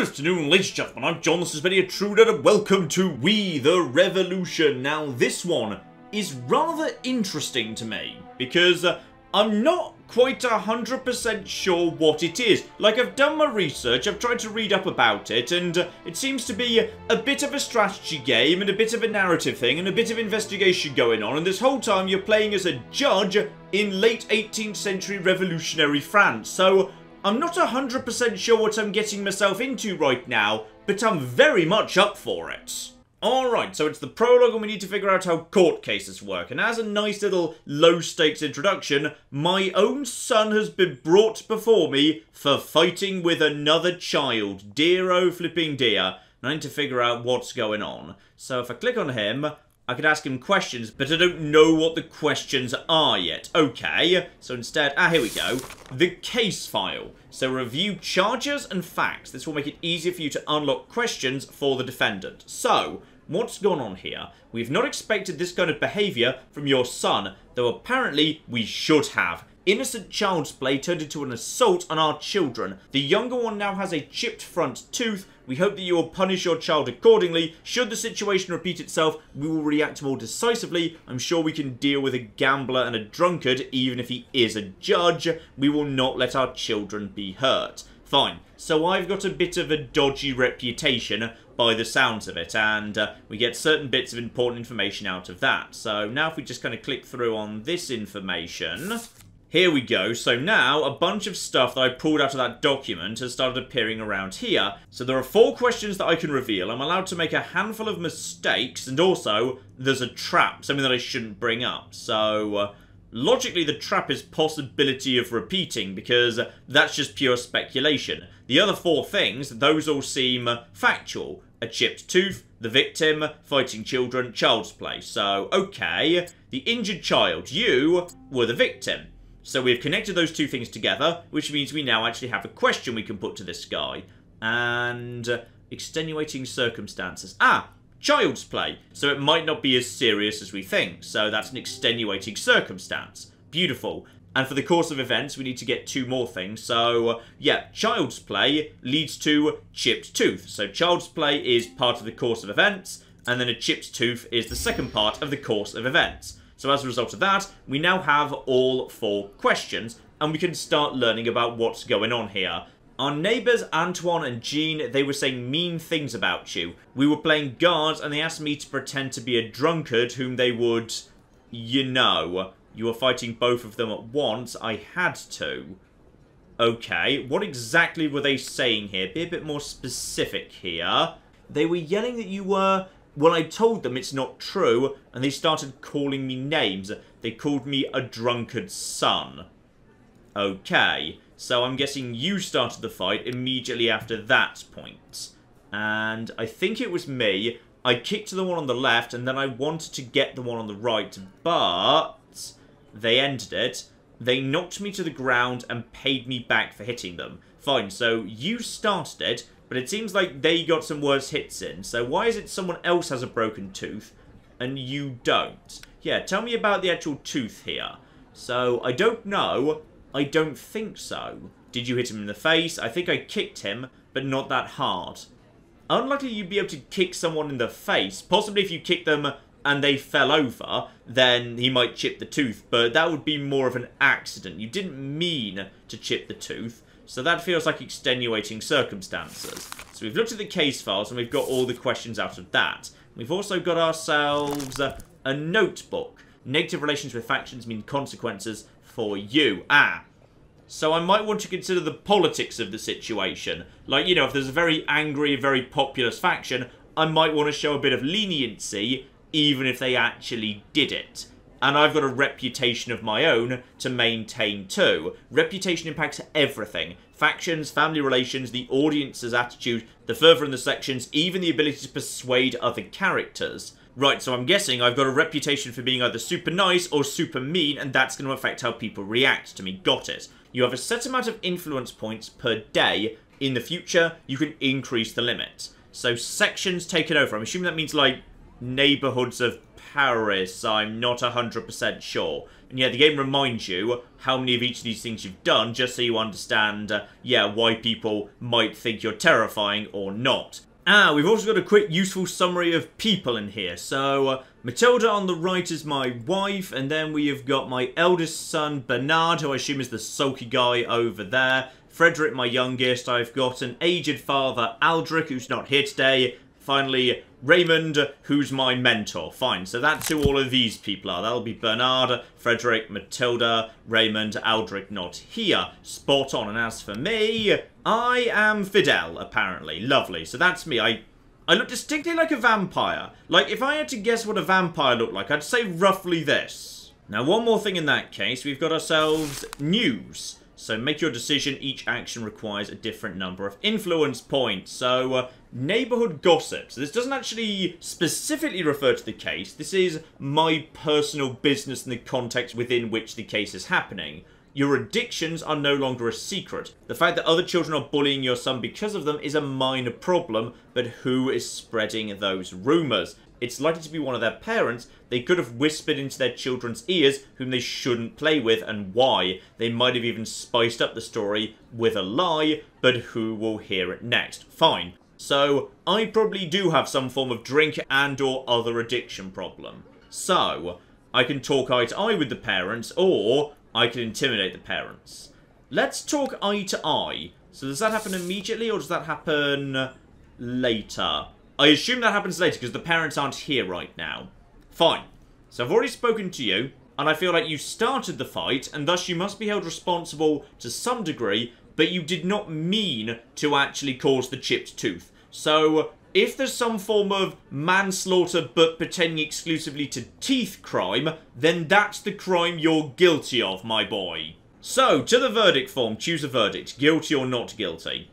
Good afternoon, ladies and gentlemen, I'm John, this is Benny Intruder, and welcome to We the Revolution. Now, this one is rather interesting to me, because I'm not quite 100% sure what it is. Like, I've done my research, I've tried to read up about it, and it seems to be a bit of a strategy game, and a bit of a narrative thing, and a bit of investigation going on, and this whole time you're playing as a judge in late 18th century revolutionary France, so I'm not 100% sure what I'm getting myself into right now, but I'm very much up for it. Alright, so it's the prologue and we need to figure out how court cases work, and as a nice little low-stakes introduction, my own son has been brought before me for fighting with another child. Dear oh flipping dear. And I need to figure out what's going on. So if I click on him, I could ask him questions, but I don't know what the questions are yet. Okay, so instead, here we go. The case file. So review charges and facts. This will make it easier for you to unlock questions for the defendant. So, what's gone on here? We've not expected this kind of behaviour from your son, though apparently we should have. Innocent child's play turned into an assault on our children. The younger one now has a chipped front tooth. We hope that you will punish your child accordingly. Should the situation repeat itself, we will react more decisively. I'm sure we can deal with a gambler and a drunkard, even if he is a judge. We will not let our children be hurt. Fine. So I've got a bit of a dodgy reputation by the sounds of it, and we get certain bits of important information out of that. So now if we just kind of click through on this information, here we go. So now a bunch of stuff that I pulled out of that document has started appearing around here. So there are 4 questions that I can reveal. I'm allowed to make a handful of mistakes, and also there's a trap, something that I shouldn't bring up. So logically the trap is possibility of repeating, because that's just pure speculation. The other 4 things, those all seem factual. A chipped tooth, the victim, fighting children, child's play. So, okay, the injured child, you were the victim. So we've connected those 2 things together, which means we now actually have a question we can put to this guy. And extenuating circumstances. Child's play. So it might not be as serious as we think. So that's an extenuating circumstance. Beautiful. And for the course of events, we need to get 2 more things. So, yeah, child's play leads to chipped tooth. So child's play is part of the course of events, and then a chipped tooth is the second part of the course of events. So as a result of that, we now have all 4 questions, and we can start learning about what's going on here. Our neighbours, Antoine and Jean, they were saying mean things about you. We were playing guards, and they asked me to pretend to be a drunkard whom they would, you know. You were fighting both of them at once. I had to. Okay, what exactly were they saying here? Be a bit more specific here. They were yelling that you were... Well, I told them it's not true, and they started calling me names. They called me a drunkard son. Okay, so I'm guessing you started the fight immediately after that point. And I think it was me. I kicked the one on the left, and then I wanted to get the one on the right, but they ended it. They knocked me to the ground and paid me back for hitting them. Fine, so you started it, but it seems like they got some worse hits in. So why is it someone else has a broken tooth and you don't? Yeah, tell me about the actual tooth here. So, I don't know. I don't think so. Did you hit him in the face? I think I kicked him, but not that hard. Unlikely you'd be able to kick someone in the face. Possibly if you kick them and they fell over, then he might chip the tooth, but that would be more of an accident. You didn't mean to chip the tooth. So that feels like extenuating circumstances. So we've looked at the case files and we've got all the questions out of that. We've also got ourselves a notebook. Negative relations with factions mean consequences for you. So I might want to consider the politics of the situation. Like, you know, if there's a very angry, very populous faction, I might want to show a bit of leniency, even if they actually did it. And I've got a reputation of my own to maintain too. Reputation impacts everything. Factions, family relations, the audience's attitude, the further in the sections, even the ability to persuade other characters. Right, so I'm guessing I've got a reputation for being either super nice or super mean, and that's going to affect how people react to me. Got it. You have a set amount of influence points per day. In the future, you can increase the limit. So sections taken over. I'm assuming that means like neighbourhoods of Paris. I'm not 100% sure. And yeah, the game reminds you how many of each of these things you've done, just so you understand, yeah, why people might think you're terrifying or not. We've also got a quick useful summary of people in here. So, Matilda on the right is my wife, and then we have got my eldest son, Bernard, who I assume is the sulky guy over there. Frederick, my youngest. I've got an aged father, Aldrich, who's not here today. Finally, Raymond, who's my mentor. Fine, so that's who all of these people are. That'll be Bernard, Frederick, Matilda, Raymond, Aldrich not here. Spot on. And as for me, I am Fidel, apparently. Lovely. So that's me. I look distinctly like a vampire. Like, if I had to guess what a vampire looked like, I'd say roughly this. Now, one more thing in that case. We've got ourselves news. So make your decision. Each action requires a different number of influence points. So, neighborhood gossip. So this doesn't actually specifically refer to the case. This is my personal business in the context within which the case is happening. Your addictions are no longer a secret. The fact that other children are bullying your son because of them is a minor problem, but who is spreading those rumors? It's likely to be one of their parents. They could have whispered into their children's ears whom they shouldn't play with and why. They might have even spiced up the story with a lie, but who will hear it next? Fine. So, I probably do have some form of drink and or other addiction problem. So, I can talk eye to eye with the parents, or I can intimidate the parents. Let's talk eye to eye. So does that happen immediately, or does that happen later? I assume that happens later, because the parents aren't here right now. Fine. So I've already spoken to you, and I feel like you started the fight, and thus you must be held responsible to some degree, but you did not mean to actually cause the chipped tooth. So, if there's some form of manslaughter but pertaining exclusively to teeth crime, then that's the crime you're guilty of, my boy. So, to the verdict form, choose a verdict. Guilty or not guilty.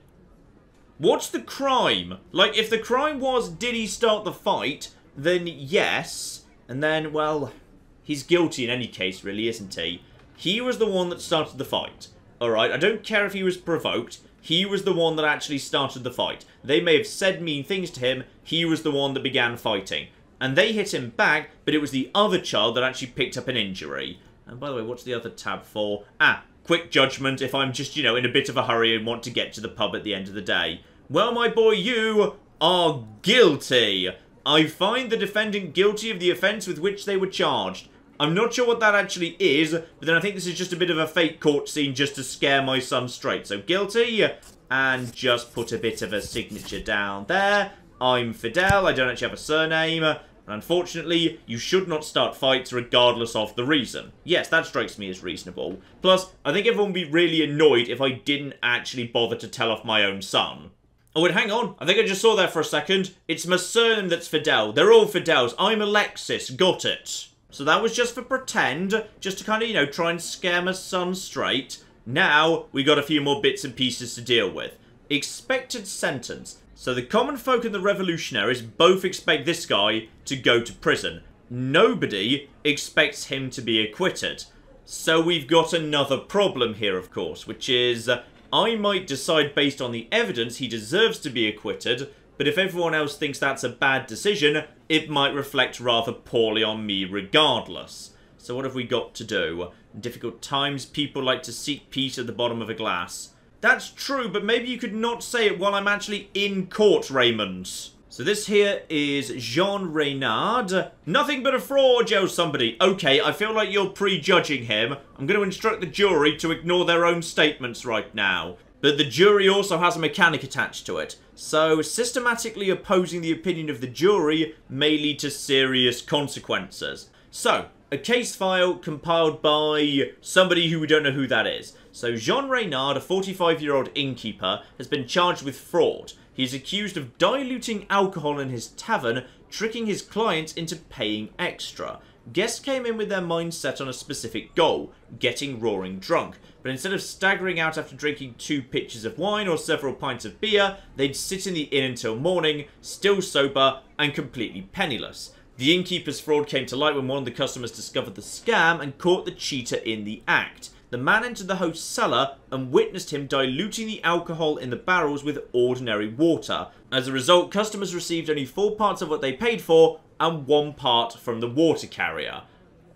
What's the crime? Like, if the crime was, did he start the fight, then yes. And then, well, he's guilty in any case, really, isn't he? He was the one that started the fight. Alright, I don't care if he was provoked. He was the one that actually started the fight. They may have said mean things to him. He was the one that began fighting. And they hit him back, but it was the other child that actually picked up an injury. And by the way, what's the other tab for? Quick judgment if I'm just, you know, in a bit of a hurry and want to get to the pub at the end of the day. Well, my boy, you are guilty. I find the defendant guilty of the offence with which they were charged. I'm not sure what that actually is, but then I think this is just a bit of a fake court scene just to scare my son straight. So guilty, and just put a bit of a signature down there. I'm Fidel, I don't actually have a surname, and unfortunately, you should not start fights regardless of the reason. Yes, that strikes me as reasonable. Plus, I think everyone would be really annoyed if I didn't actually bother to tell off my own son. Oh, wait, hang on. I think I just saw there for a second. It's my surname that's Fidel. They're all Fidels. I'm Alexis. Got it. So that was just for pretend, just to kind of, you know, try and scare my son straight. Now, we got a few more bits and pieces to deal with. Expected sentence. So the common folk and the revolutionaries both expect this guy to go to prison. Nobody expects him to be acquitted. So we've got another problem here, of course, which is I might decide based on the evidence he deserves to be acquitted, but if everyone else thinks that's a bad decision, it might reflect rather poorly on me regardless. So what have we got to do? In difficult times, people like to seek peace at the bottom of a glass. That's true, but maybe you could not say it while I'm actually in court, Raymond. So this here is Jean Reynard. Nothing but a fraud, yells somebody. Okay, I feel like you're prejudging him. I'm going to instruct the jury to ignore their own statements right now. But the jury also has a mechanic attached to it. So, systematically opposing the opinion of the jury may lead to serious consequences. So, a case file compiled by somebody who we don't know who that is. So, Jean Reynard, a 45-year-old innkeeper, has been charged with fraud. He is accused of diluting alcohol in his tavern, tricking his clients into paying extra. Guests came in with their minds set on a specific goal, getting roaring drunk. But instead of staggering out after drinking 2 pitchers of wine or several pints of beer, they'd sit in the inn until morning, still sober and completely penniless. The innkeeper's fraud came to light when one of the customers discovered the scam and caught the cheater in the act. The man entered the host's cellar and witnessed him diluting the alcohol in the barrels with ordinary water. As a result, customers received only 4 parts of what they paid for and 1 part from the water carrier.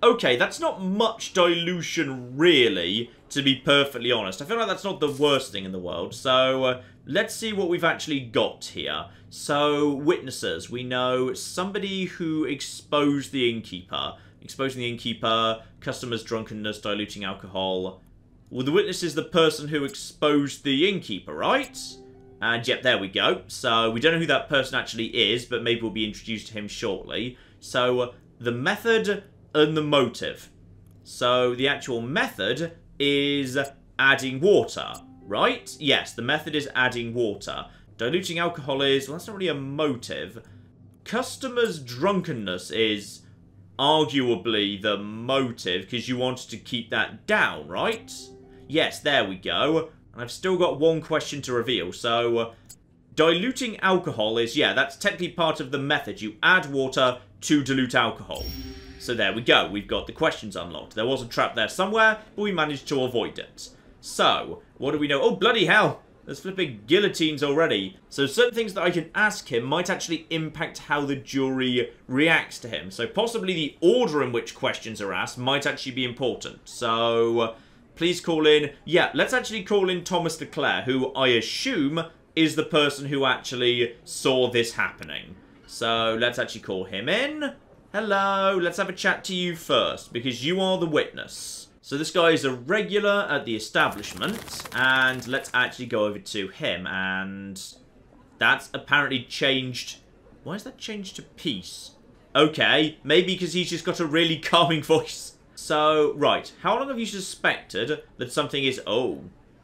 Okay, that's not much dilution, really, to be perfectly honest. I feel like that's not the worst thing in the world. So, let's see what we've actually got here. So, witnesses. We know somebody who exposed the innkeeper. Exposing the innkeeper, customers' drunkenness, diluting alcohol. Well, the witness is the person who exposed the innkeeper, right? And, yep, there we go. So, we don't know who that person actually is, but maybe we'll be introduced to him shortly. So, the method and the motive. So, the actual method is adding water, right? Yes, the method is adding water. Diluting alcohol is, well, that's not really a motive. Customers' drunkenness is arguably the motive, because you wanted to keep that down, right? Yes, there we go. And I've still got one question to reveal, so diluting alcohol is, yeah, that's technically part of the method. You add water to dilute alcohol. So there we go, we've got the questions unlocked. There was a trap there somewhere, but we managed to avoid it. So, what do we know? Oh, bloody hell! There's flipping guillotines already. So certain things that I can ask him might actually impact how the jury reacts to him. So possibly the order in which questions are asked might actually be important. So, please call in... Yeah, let's actually call in Thomas Leclerc, who I assume is the person who actually saw this happening. So, let's actually call him in. Hello, let's have a chat to you first, because you are the witness. So this guy is a regular at the establishment, and let's actually go over to him, and that's apparently changed. Why is that changed to peace? Okay, maybe because he's just got a really calming voice. So, right, how long have you suspected that something is... Oh.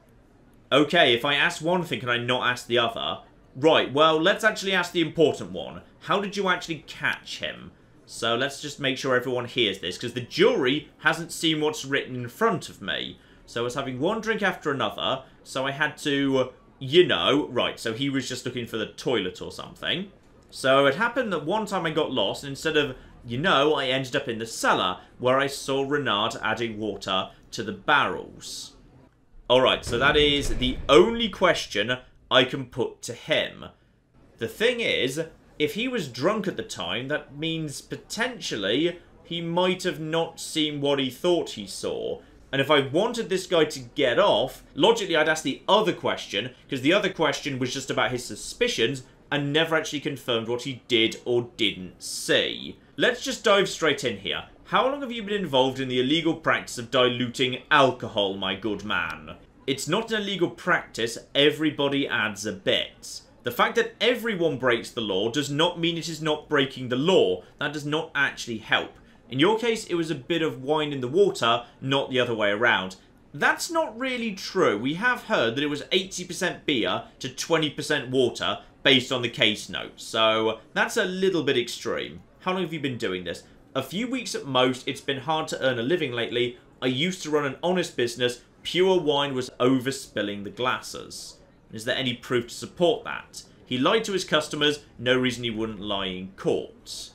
Okay, if I ask one thing, can I not ask the other? Right, well, let's actually ask the important one. How did you actually catch him? So let's just make sure everyone hears this, because the jury hasn't seen what's written in front of me. So I was having one drink after another, so I had to, you know... Right, so he was just looking for the toilet or something. So it happened that one time I got lost, and instead of, you know, I ended up in the cellar, where I saw Renard adding water to the barrels. Alright, so that is the only question I can put to him. The thing is... If he was drunk at the time, that means potentially he might have not seen what he thought he saw. And if I wanted this guy to get off, logically I'd ask the other question, because the other question was just about his suspicions and never actually confirmed what he did or didn't see. Let's just dive straight in here. How long have you been involved in the illegal practice of diluting alcohol, my good man? It's not an illegal practice, everybody adds a bit. The fact that everyone breaks the law does not mean it is not breaking the law. That does not actually help. In your case, it was a bit of wine in the water, not the other way around. That's not really true. We have heard that it was 80% beer to 20% water based on the case notes. So that's a little bit extreme. How long have you been doing this? A few weeks at most. It's been hard to earn a living lately. I used to run an honest business. Pure wine was overspilling the glasses. Is there any proof to support that? He lied to his customers, no reason he wouldn't lie in court.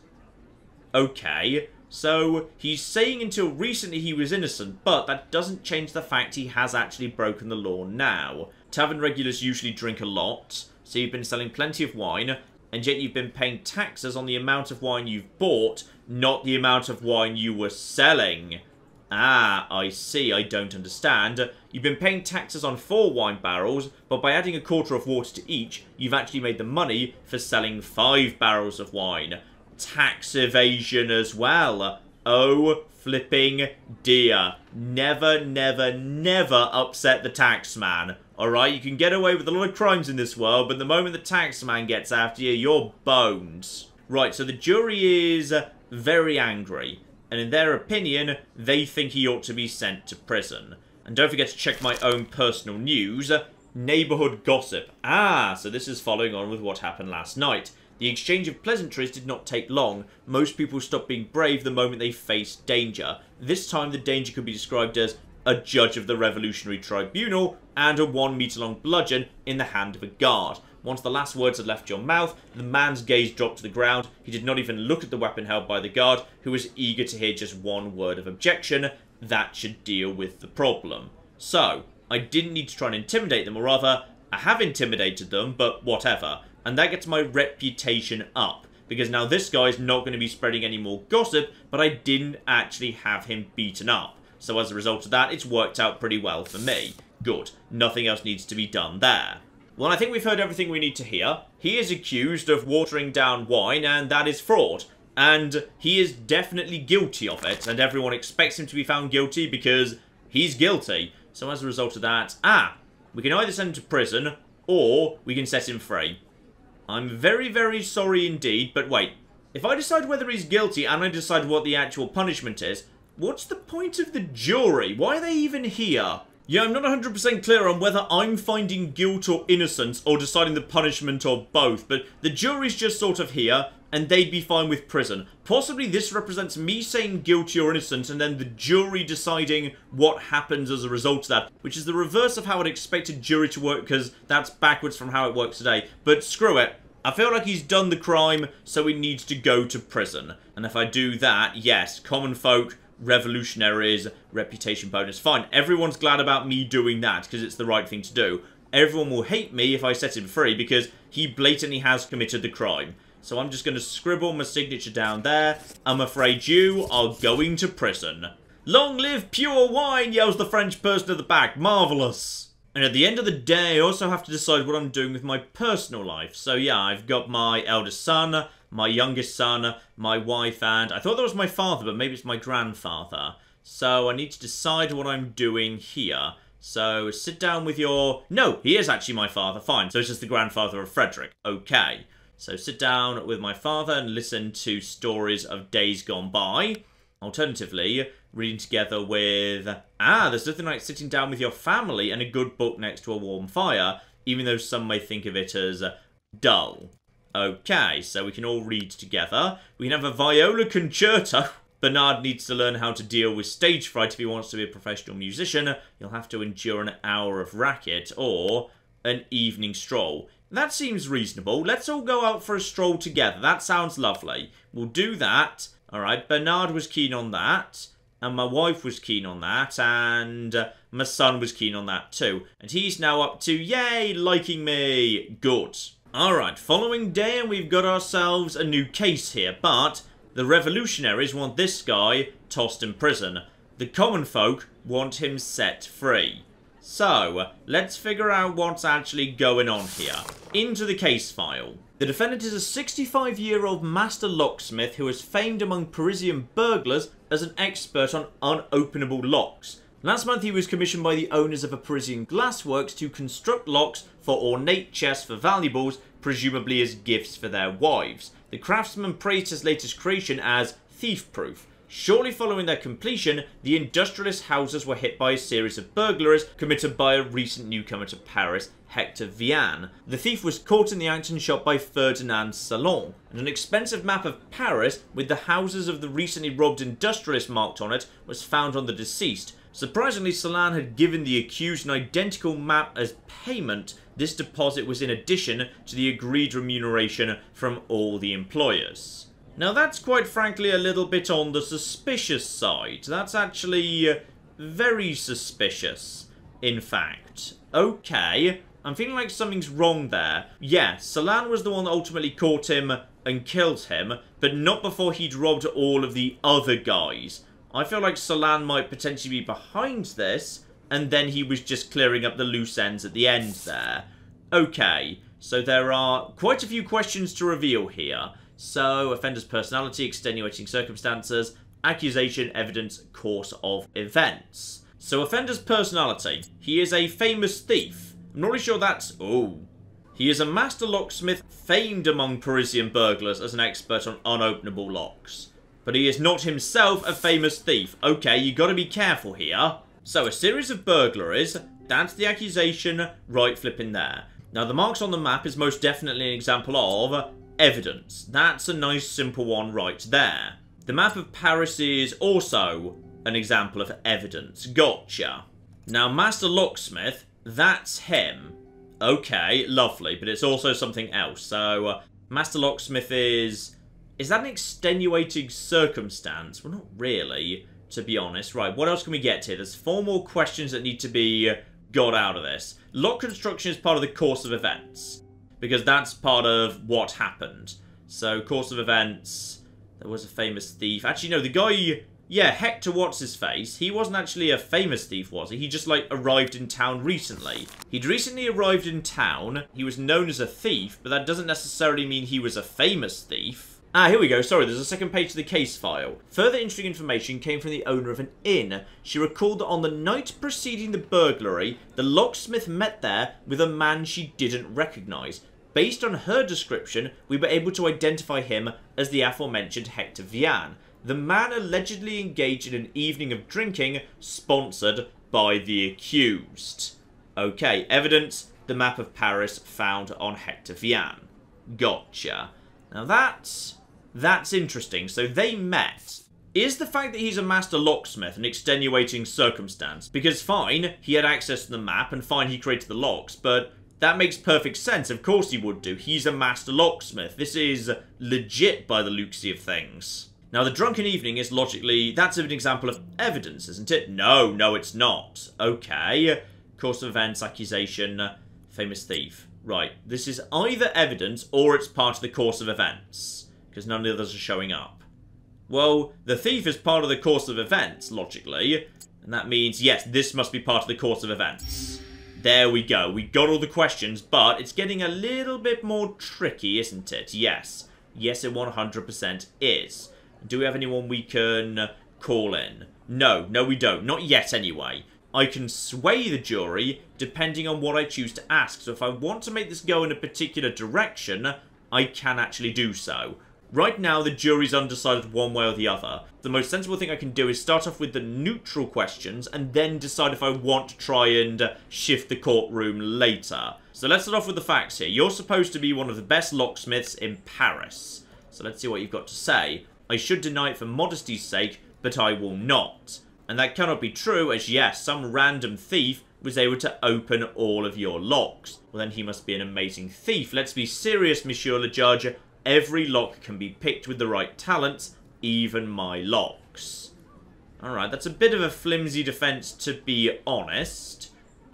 Okay, so he's saying until recently he was innocent, but that doesn't change the fact he has actually broken the law now. Tavern regulars usually drink a lot, so you've been selling plenty of wine, and yet you've been paying taxes on the amount of wine you've bought, not the amount of wine you were selling. Ah, I see, I don't understand. You've been paying taxes on 4 wine barrels, but by adding a quarter of water to each, you've actually made the money for selling 5 barrels of wine. Tax evasion as well. Oh, flipping dear. Never, never, never upset the tax man. Alright, you can get away with a lot of crimes in this world, but the moment the tax man gets after you, you're boned. Right, so the jury is very angry. And in their opinion, they think he ought to be sent to prison. And don't forget to check my own personal news. Neighbourhood gossip. Ah, so this is following on with what happened last night. The exchange of pleasantries did not take long. Most people stopped being brave the moment they faced danger. This time the danger could be described as a judge of the Revolutionary Tribunal and a 1-metre-long bludgeon in the hand of a guard. Once the last words had left your mouth, the man's gaze dropped to the ground. He did not even look at the weapon held by the guard, who was eager to hear just one word of objection. That should deal with the problem. So, I didn't need to try and intimidate them, or rather, I have intimidated them, but whatever. And that gets my reputation up. because now this guy's not going to be spreading any more gossip, but I didn't actually have him beaten up. So as a result of that, it's worked out pretty well for me. Good. Nothing else needs to be done there. Well, I think we've heard everything we need to hear. He is accused of watering down wine, and that is fraud. And he is definitely guilty of it, and everyone expects him to be found guilty because he's guilty. So as a result of that, we can either send him to prison, or we can set him free. I'm very, very sorry indeed, but wait. If I decide whether he's guilty and I decide what the actual punishment is, what's the point of the jury? Why are they even here? Yeah, I'm not 100% clear on whether I'm finding guilt or innocence or deciding the punishment or both, but the jury's just sort of here, and they'd be fine with prison. Possibly this represents me saying guilty or innocent, and then the jury deciding what happens as a result of that, which is the reverse of how I'd expect a jury to work, because that's backwards from how it works today. But screw it. I feel like he's done the crime, so he needs to go to prison. And if I do that, yes, common folk, revolutionaries, reputation bonus, fine. Everyone's glad about me doing that, because it's the right thing to do. Everyone will hate me if I set him free, because he blatantly has committed the crime. So I'm just going to scribble my signature down there. I'm afraid you are going to prison. Long live pure wine, yells the French person at the back. Marvellous. And at the end of the day, I also have to decide what I'm doing with my personal life. So yeah, I've got my eldest son, my youngest son, my wife, and I thought that was my father, but maybe it's my grandfather. So I need to decide what I'm doing here. So sit down with your... No, he is actually my father, fine. So it's just the grandfather of Frederick. Okay. So sit down with my father and listen to stories of days gone by. Alternatively, reading together with... there's nothing like sitting down with your family and a good book next to a warm fire, even though some may think of it as dull. Okay, so we can all read together. We can have a viola concerto. Bernard needs to learn how to deal with stage fright if he wants to be a professional musician. He'll have to endure an hour of racket or an evening stroll. That seems reasonable. Let's all go out for a stroll together. That sounds lovely. We'll do that. Alright, Bernard was keen on that. And my wife was keen on that. And my son was keen on that too. And he's now up to, yay, liking me. Good. Alright, following day and we've got ourselves a new case here. But the revolutionaries want this guy tossed in prison. The common folk want him set free. So, let's figure out what's actually going on here. Into the case file. The defendant is a 65-year-old master locksmith who is famed among Parisian burglars as an expert on unopenable locks. Last month he was commissioned by the owners of a Parisian glassworks to construct locks for ornate chests for valuables, presumably as gifts for their wives. The craftsman praised his latest creation as thief-proof. Shortly following their completion, the industrialist houses were hit by a series of burglaries committed by a recent newcomer to Paris, Hector Vian. The thief was caught in the act and shot by Ferdinand Salon, and an expensive map of Paris with the houses of the recently robbed industrialist marked on it was found on the deceased. Surprisingly, Salon had given the accused an identical map as payment. This deposit was in addition to the agreed remuneration from all the employers. Now that's quite frankly a little bit on the suspicious side. That's actually very suspicious, in fact. Okay, I'm feeling like something's wrong there. Yeah, Salan was the one that ultimately caught him and killed him, but not before he'd robbed all of the other guys. I feel like Salan might potentially be behind this, and then he was just clearing up the loose ends at the end there. Okay, so there are quite a few questions to reveal here. So, offender's personality, extenuating circumstances, accusation, evidence, course of events. So, offender's personality. He is a famous thief. I'm not really sure that's... Oh. He is a master locksmith famed among Parisian burglars as an expert on unopenable locks. But he is not himself a famous thief. Okay, you gotta be careful here. So, a series of burglaries. That's the accusation. Right flipping there. Now, the marks on the map is most definitely an example of... evidence. That's a nice simple one right there. The map of Paris is also an example of evidence. Gotcha. Now, Master Locksmith, that's him. Okay, lovely, but it's also something else. So, Master Locksmith is that an extenuating circumstance? Well, not really, to be honest. Right, what else can we get here? There's 4 more questions that need to be got out of this. Lock construction is part of the course of events, because that's part of what happened. So, course of events, there was a famous thief. Actually, no, the guy, yeah, Hector What's-His-Face, he wasn't actually a famous thief, was he? He just, like, arrived in town recently. He'd recently arrived in town, he was known as a thief, but that doesn't necessarily mean he was a famous thief. Ah, here we go. Sorry, there's a second page to the case file. Further interesting information came from the owner of an inn. She recalled that on the night preceding the burglary, the locksmith met there with a man she didn't recognise. Based on her description, we were able to identify him as the aforementioned Hector Vian. The man allegedly engaged in an evening of drinking, sponsored by the accused. Okay, evidence, the map of Paris found on Hector Vian. Gotcha. Now that's interesting. So they met. Is the fact that he's a master locksmith an extenuating circumstance? Because fine, he had access to the map, and fine, he created the locks, but that makes perfect sense. Of course he would do. He's a master locksmith. This is legit by the looksy of things. Now, the drunken evening is logically... That's an example of evidence, isn't it? No, it's not. Okay. Course of events, accusation, famous thief. Right. This is either evidence or it's part of the course of events. Because none of the others are showing up. Well, the thief is part of the course of events, logically. And that means, yes, this must be part of the course of events. There we go. We got all the questions, but it's getting a little bit more tricky, isn't it? Yes. Yes, it 100% is. Do we have anyone we can call in? No, we don't. Not yet, anyway. I can sway the jury depending on what I choose to ask. So if I want to make this go in a particular direction, I can actually do so. Right now, the jury's undecided one way or the other. The most sensible thing I can do is start off with the neutral questions and then decide if I want to try and shift the courtroom later. So let's start off with the facts here. You're supposed to be one of the best locksmiths in Paris. So let's see what you've got to say. I should deny it for modesty's sake, but I will not. And that cannot be true, as yes, some random thief was able to open all of your locks. Well, then he must be an amazing thief. Let's be serious, Monsieur le Judge. Every lock can be picked with the right talents, even my locks. Alright, that's a bit of a flimsy defense, to be honest.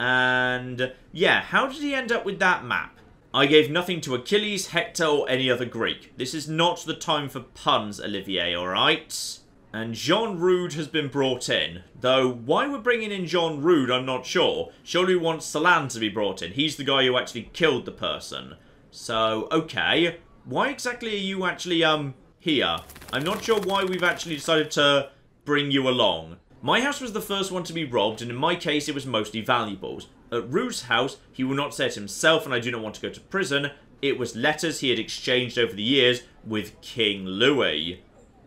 And, yeah, how did he end up with that map? I gave nothing to Achilles, Hector, or any other Greek. This is not the time for puns, Olivier, alright? And Jean Rude has been brought in. Though, why we're bringing in Jean Rude, I'm not sure. Surely we want Salan to be brought in. He's the guy who actually killed the person. So, okay. Why exactly are you actually, here? I'm not sure why we've actually decided to bring you along. My house was the first one to be robbed, and in my case, it was mostly valuables. At Rude's house, he will not say it himself, and I do not want to go to prison. It was letters he had exchanged over the years with King Louis.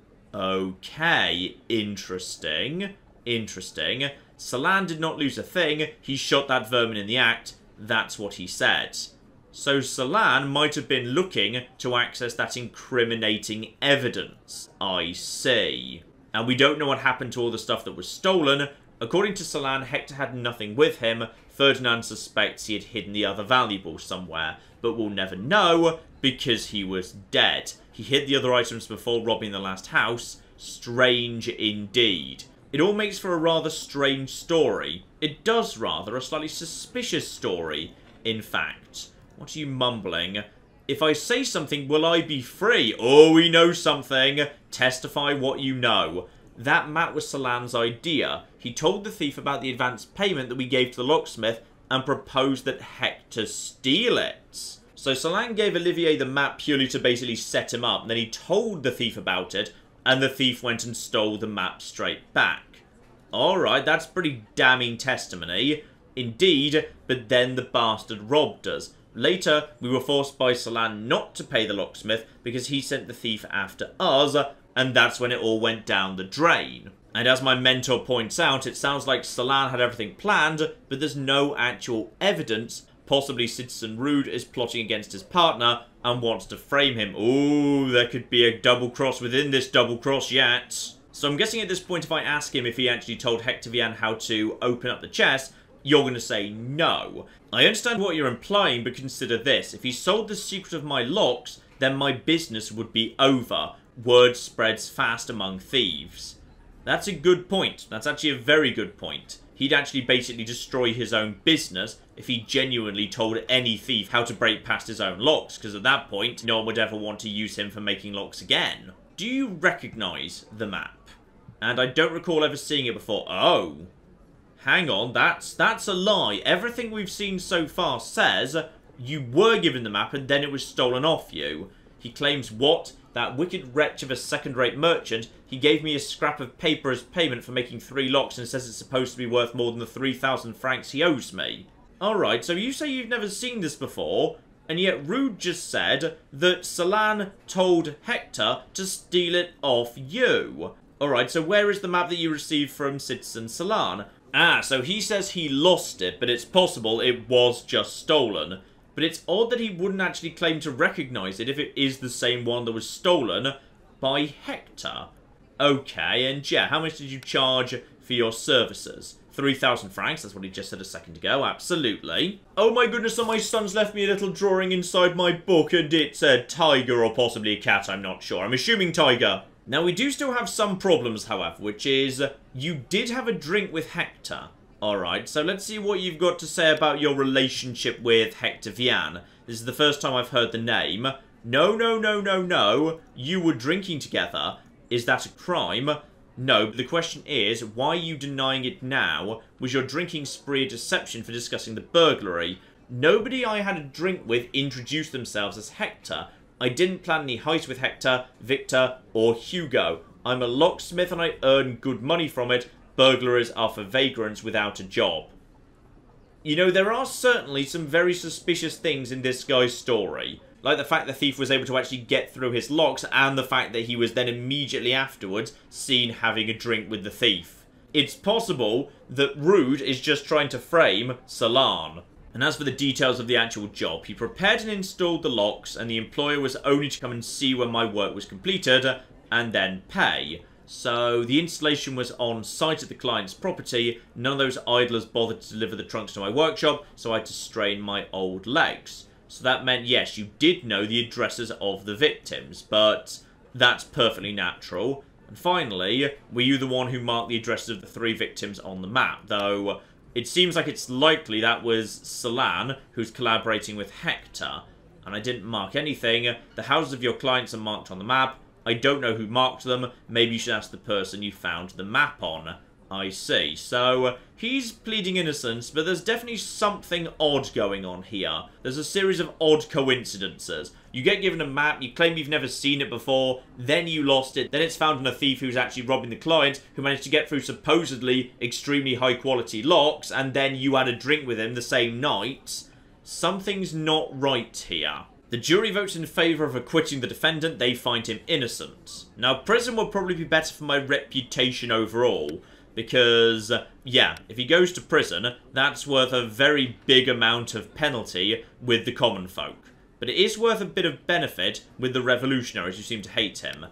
Okay, interesting. Interesting. Salan did not lose a thing. He shot that vermin in the act. That's what he said. So Salan might have been looking to access that incriminating evidence. I see. And we don't know what happened to all the stuff that was stolen. According to Salan, Hector had nothing with him. Ferdinand suspects he had hidden the other valuables somewhere. But we'll never know because he was dead. He hid the other items before robbing the last house. Strange indeed. It all makes for a rather strange story. It does rather, a slightly suspicious story, in fact. What are you mumbling? If I say something, will I be free? Oh, we know something. Testify what you know. That map was Salan's idea. He told the thief about the advance payment that we gave to the locksmith and proposed that Hector steal it. So Salan gave Olivier the map purely to basically set him up, and then he told the thief about it, and the thief went and stole the map straight back. Alright, that's pretty damning testimony. Indeed, but then the bastard robbed us. Later, we were forced by Salan not to pay the locksmith because he sent the thief after us, and that's when it all went down the drain. And as my mentor points out, it sounds like Salan had everything planned, but there's no actual evidence. Possibly Citizen Rude is plotting against his partner and wants to frame him. Ooh, there could be a double cross within this double cross yet. So I'm guessing at this point if I ask him if he actually told Hector Vian how to open up the chest, you're going to say no. I understand what you're implying, but consider this. If he sold the secret of my locks, then my business would be over. Word spreads fast among thieves. That's a good point. That's actually a very good point. he'd actually basically destroy his own business if he genuinely told any thief how to break past his own locks, because at that point, no one would ever want to use him for making locks again. Do you recognise the map? And I don't recall ever seeing it before. Oh. Hang on, that's a lie. Everything we've seen so far says you were given the map and then it was stolen off you. He claims what? That wicked wretch of a second-rate merchant, he gave me a scrap of paper as payment for making 3 locks and says it's supposed to be worth more than the 3,000 francs he owes me. Alright, so you say you've never seen this before, and yet Rude just said that Salan told Hector to steal it off you. Alright, so where is the map that you received from Citizen Salan? Ah, so he says he lost it, but it's possible it was just stolen. But it's odd that he wouldn't actually claim to recognise it if it is the same one that was stolen by Hector. Okay, and yeah, how much did you charge for your services? 3,000 francs, that's what he just said a second ago, absolutely. Oh my goodness, so my son's left me a little drawing inside my book, and it's a tiger or possibly a cat, I'm not sure. I'm assuming tiger. Now, we do still have some problems, however, which is, you did have a drink with Hector. Alright, so let's see what you've got to say about your relationship with Hector Vian. This is the first time I've heard the name. No. You were drinking together. Is that a crime? No, but the question is, why are you denying it now? Was your drinking spree a deception for discussing the burglary? Nobody I had a drink with introduced themselves as Hector. I didn't plan any heist with Hector, Victor, or Hugo. I'm a locksmith and I earn good money from it. Burglaries are for vagrants without a job. You know, there are certainly some very suspicious things in this guy's story. Like the fact the thief was able to actually get through his locks, and the fact that he was then immediately afterwards seen having a drink with the thief. It's possible that Rude is just trying to frame Salan. And as for the details of the actual job, he prepared and installed the locks, and the employer was only to come and see when my work was completed, and then pay. So, the installation was on site at the client's property. None of those idlers bothered to deliver the trunks to my workshop, so I had to strain my old legs. So that meant, yes, you did know the addresses of the victims, but that's perfectly natural. And finally, were you the one who marked the addresses of the 3 victims on the map? Though, it seems like it's likely that was Salan, who's collaborating with Hector. And I didn't mark anything. The houses of your clients are marked on the map. I don't know who marked them. Maybe you should ask the person you found the map on. I see. So, he's pleading innocence, but there's definitely something odd going on here. There's a series of odd coincidences. You get given a map, you claim you've never seen it before, then you lost it, then it's found in a thief who's actually robbing the client, who managed to get through supposedly extremely high-quality locks, and then you had a drink with him the same night. Something's not right here. The jury votes in favour of acquitting the defendant. They find him innocent. Now, prison will probably be better for my reputation overall, because, yeah, if he goes to prison, that's worth a very big amount of penalty with the common folk. But it is worth a bit of benefit with the revolutionaries who seem to hate him.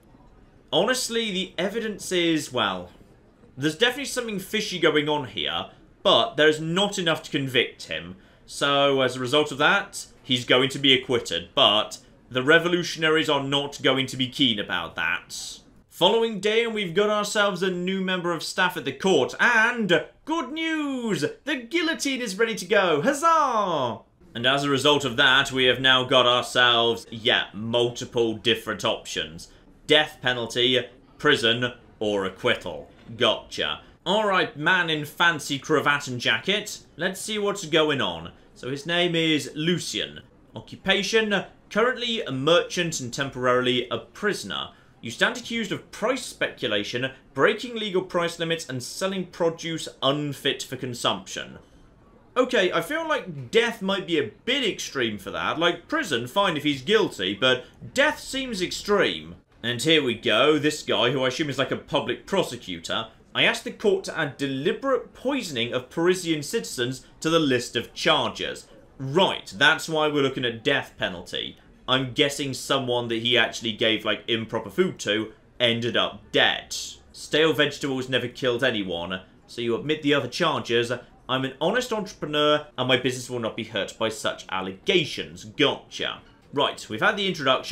Honestly, the evidence is, well, there's definitely something fishy going on here, but there's not enough to convict him. So, as a result of that, he's going to be acquitted, but the revolutionaries are not going to be keen about that. Following day, and we've got ourselves a new member of staff at the court, and good news! The guillotine is ready to go! Huzzah! And as a result of that, we have now got ourselves, yeah, multiple different options. Death penalty, prison, or acquittal. Gotcha. Alright, man in fancy cravat and jacket. Let's see what's going on. So his name is Lucien. Occupation, currently a merchant and temporarily a prisoner. You stand accused of price speculation, breaking legal price limits, and selling produce unfit for consumption. Okay, I feel like death might be a bit extreme for that. Like, prison, fine if he's guilty, but death seems extreme. And here we go, this guy, who I assume is like a public prosecutor. I asked the court to add deliberate poisoning of Parisian citizens to the list of charges. Right, that's why we're looking at death penalty. I'm guessing someone that he actually gave, like, improper food to ended up dead. Stale vegetables never killed anyone, so you admit the other charges. I'm an honest entrepreneur, and my business will not be hurt by such allegations. Gotcha. Right, we've had the introduction.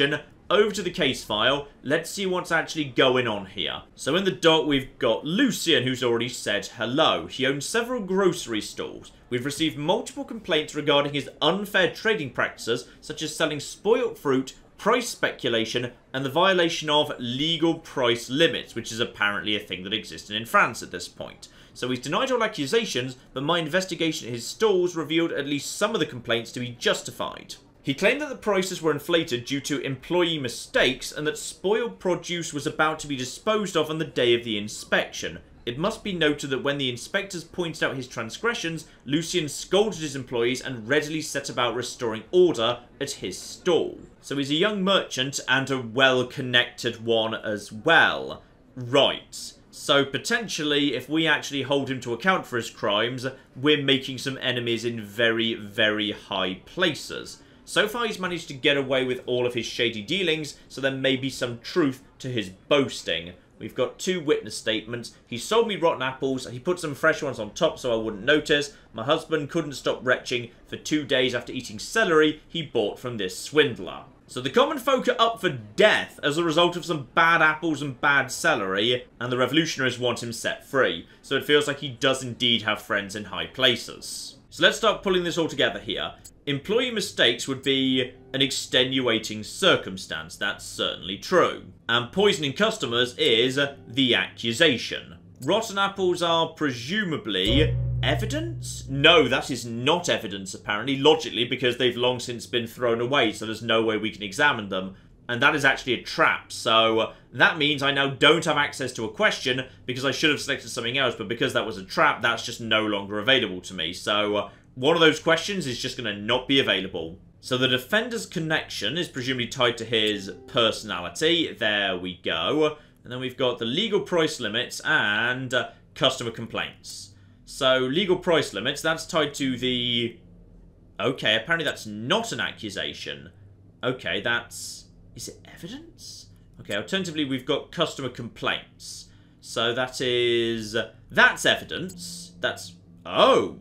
over to the case file. Let's see what's actually going on here. So in the dock, we've got Lucian, who's already said hello. He owns several grocery stores. We've received multiple complaints regarding his unfair trading practices, such as selling spoilt fruit, price speculation, and the violation of legal price limits, which is apparently a thing that existed in France at this point. So he's denied all accusations, but my investigation at his stalls revealed at least some of the complaints to be justified. He claimed that the prices were inflated due to employee mistakes and that spoiled produce was about to be disposed of on the day of the inspection. It must be noted that when the inspectors pointed out his transgressions, Lucian scolded his employees and readily set about restoring order at his stall. So he's a young merchant and a well-connected one as well. Right. So potentially, if we actually hold him to account for his crimes, we're making some enemies in very, very high places. So far, he's managed to get away with all of his shady dealings, so there may be some truth to his boasting. We've got 2 witness statements. He sold me rotten apples. He put some fresh ones on top so I wouldn't notice. My husband couldn't stop retching for 2 days after eating celery he bought from this swindler. So the common folk are up for death as a result of some bad apples and bad celery, and the revolutionaries want him set free. So it feels like he does indeed have friends in high places. So let's start pulling this all together here. Employee mistakes would be an extenuating circumstance, that's certainly true. And poisoning customers is the accusation. Rotten apples are presumably evidence? No, that is not evidence, apparently, logically, because they've long since been thrown away, so there's no way we can examine them. And that is actually a trap, so that means I now don't have access to a question, because I should have selected something else, but because that was a trap, that's just no longer available to me. So one of those questions is just going to not be available. So the defender's connection is presumably tied to his personality. There we go. And then we've got the legal price limits and customer complaints. So legal price limits, that's tied to the... Okay, apparently that's not an accusation. Okay, that's... Is it evidence? Okay, alternatively we've got customer complaints. So that is... That's evidence. That's... Oh!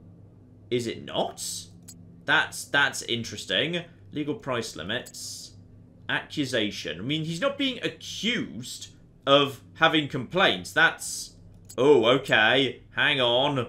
Is it not? That's interesting. Legal price limits. Accusation. I mean, he's not being accused of having complaints. That's... Oh, okay. Hang on.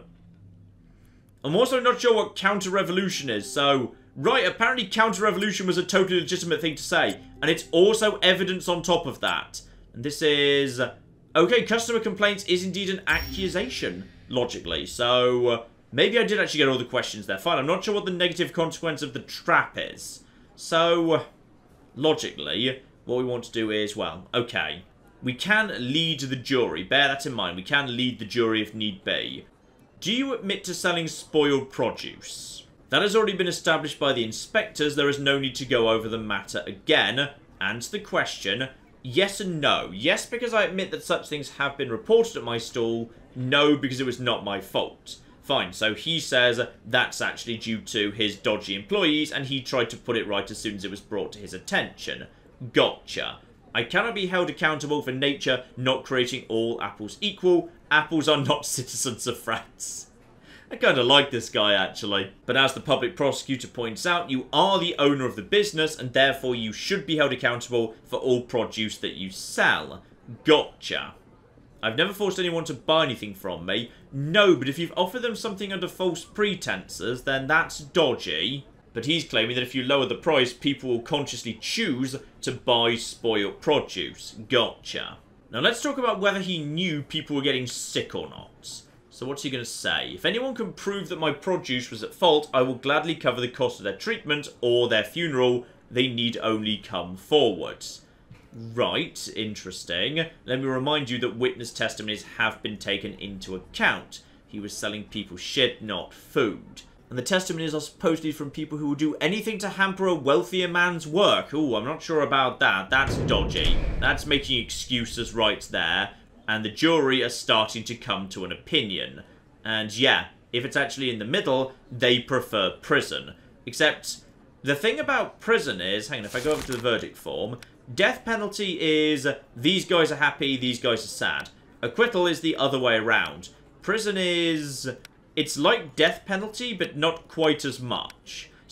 I'm also not sure what counter-revolution is, so... Right, apparently counter-revolution was a totally legitimate thing to say. And it's also evidence on top of that. And this is... Okay, customer complaints is indeed an accusation, logically. So... Maybe I did actually get all the questions there. Fine, I'm not sure what the negative consequence of the trap is. So, logically, what we want to do is, well, okay. We can lead the jury. Bear that in mind. We can lead the jury if need be. Do you admit to selling spoiled produce? That has already been established by the inspectors. There is no need to go over the matter again. Answer the question, yes and no. Yes, because I admit that such things have been reported at my stall. No, because it was not my fault. Fine, so he says that's actually due to his dodgy employees, and he tried to put it right as soon as it was brought to his attention. Gotcha. I cannot be held accountable for nature not creating all apples equal. Apples are not citizens of France. I kind of like this guy, actually. But as the public prosecutor points out, you are the owner of the business, and therefore you should be held accountable for all produce that you sell. Gotcha. I've never forced anyone to buy anything from me. No, but if you've offered them something under false pretenses, then that's dodgy. But he's claiming that if you lower the price, people will consciously choose to buy spoiled produce. Gotcha. Now let's talk about whether he knew people were getting sick or not. So what's he going to say? If anyone can prove that my produce was at fault, I will gladly cover the cost of their treatment or their funeral. They need only come forward. Right, interesting. Let me remind you that witness testimonies have been taken into account. He was selling people shit, not food. And the testimonies are supposedly from people who will do anything to hamper a wealthier man's work. Ooh, I'm not sure about that. That's dodgy. That's making excuses right there. And the jury are starting to come to an opinion. And yeah, if it's actually in the middle, they prefer prison. Except, the thing about prison is... Hang on, if I go over to the verdict form... Death penalty is, these guys are happy, these guys are sad. Acquittal is the other way around. Prison is, it's like death penalty, but not quite as much.